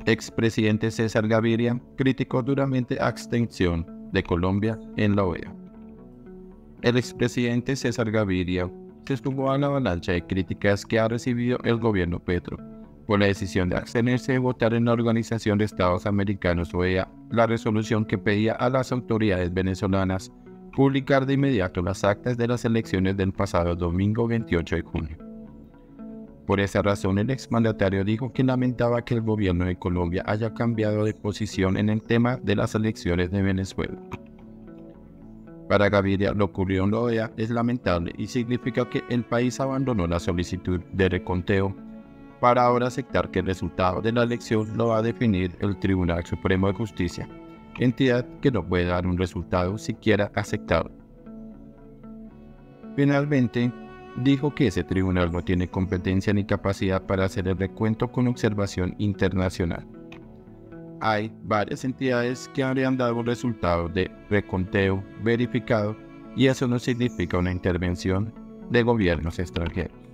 Expresidente César Gaviria criticó duramente abstención de Colombia en la OEA. El expresidente César Gaviria se sumó a la avalancha de críticas que ha recibido el gobierno Petro por la decisión de abstenerse de votar en la Organización de Estados Americanos OEA la resolución que pedía a las autoridades venezolanas publicar de inmediato las actas de las elecciones del pasado domingo 28 de junio. Por esa razón, el exmandatario dijo que lamentaba que el gobierno de Colombia haya cambiado de posición en el tema de las elecciones de Venezuela. Para Gaviria, lo ocurrido en la OEA es lamentable y significa que el país abandonó la solicitud de reconteo para ahora aceptar que el resultado de la elección lo va a definir el Tribunal Supremo de Justicia, entidad que no puede dar un resultado siquiera aceptable. Finalmente, dijo que ese tribunal no tiene competencia ni capacidad para hacer el recuento con observación internacional. Hay varias entidades que habrían dado un resultado de reconteo verificado y eso no significa una intervención de gobiernos extranjeros.